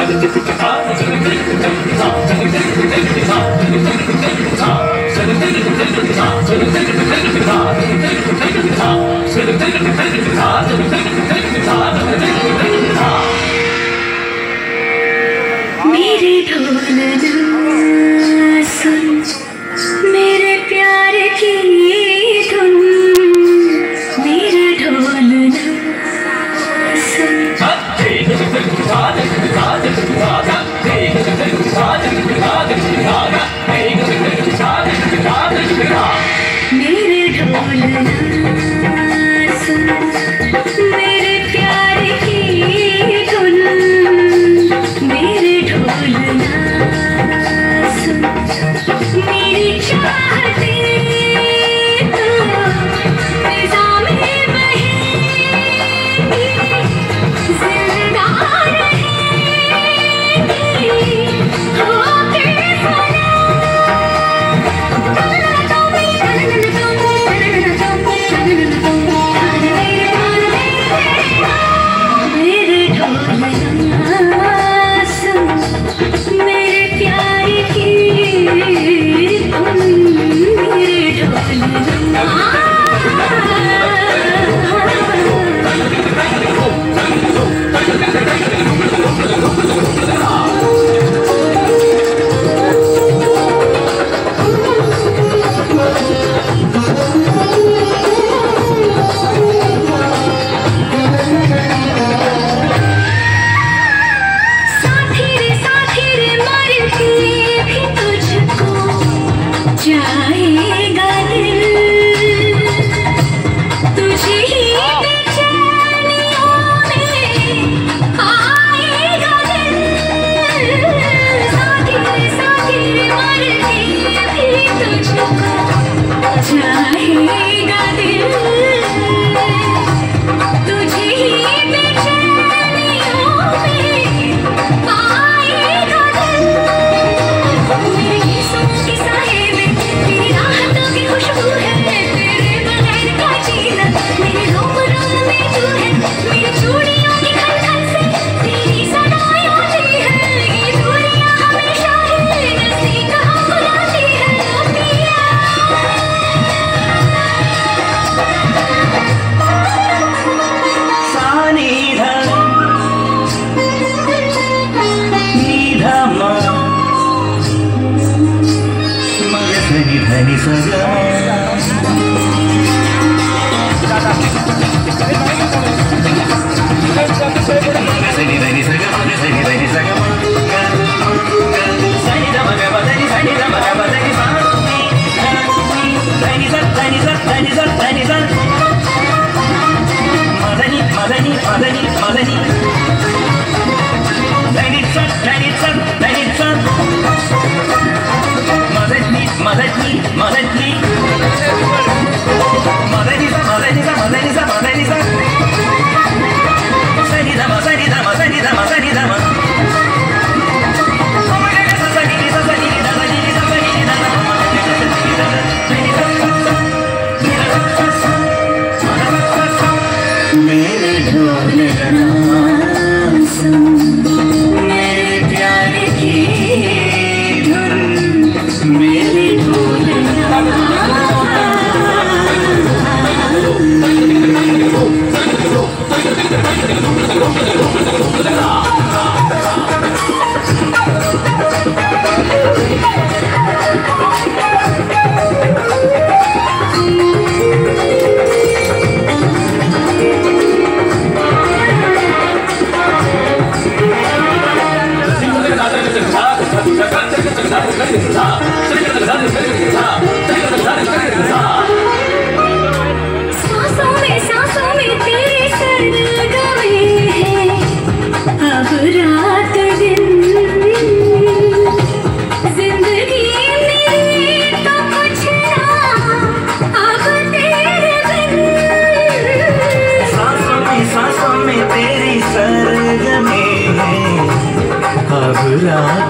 मेरे ढोलना सुन, मेरे प्यार की धुन, मेरा ढोलना सुन। मेरे ढोलना सुन, मेरे प्यार की धुन, मेरे ढोलना सुन। मेरी चाहते तो फिज़ा में बहेगी, जिंदा रहेगी होके फना। मेरे ढोलना सुन, मेरे प्यार की धुन, मेरे ढोलना। जाएगा दिल तुझे ही बेचैनियों में आएगा दिल। साथी साथी मर के भी तुझको जाएगा दिल, तुझे ही बेचैनियों में आएगा दिल। मेरे गीतों की साहिब तेरी राहतों की खुशबू है, तेरे बगैर का जीना मेरे रोम रोम में तू है। मेरी चूड़ियों की खनखन से तेरी सदाएं आती है, ये दूरियां हमेशा ही नज़दीक हम बुलाती है। पिया सानी धा नीधा मा मगसनी धनी सगा मगसनी धनी सगा मगसनी धनी सगा सनी धा मगा बदनी सनी धा मगा बदनी सा धनी सा धनी सा धनी सा धनी सा मदनी मदनी मदनी मदनी धनी सा धनी सा धनी सा मदनी मदनी मदनी मदनी सा मदनी सा मदनी सा मदनी सा सनी धा मा सनी धा मा सनी धा मा सनी धा मा मेरे ढोलना सुन, मेरे प्यार की धुन, मेरे ढोलना। सांसों में तेरे सरगमे हैं अब रात दिन। जिंदगी मेरी तो कुछ ना अब तेरे बिन। सांसों में तेरी सरगमे हैं अब रात